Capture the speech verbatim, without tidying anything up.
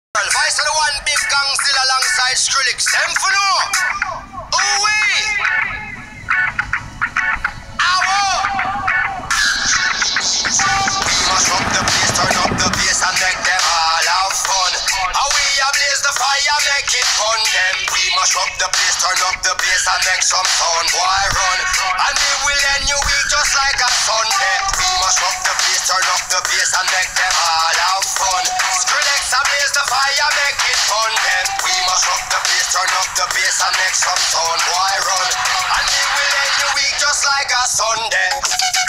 Vice of the one big gang still alongside Skrillex. Them for no. Ooh wee. Ow. Mash up the place, turn up the bass and make them all have fun. How we ablaze the fire, make it fun. Them we mash up the place, turn up the bass and make some sound. Boy run, and we will end your week just like a Sunday. We mash up the place, turn up the bass and make them all have fun. Skrillex ablaze the fire, make it fun. Then we mash up the place, turn up the bass and make some sound. Boy run, and we will end your week just like a Sunday.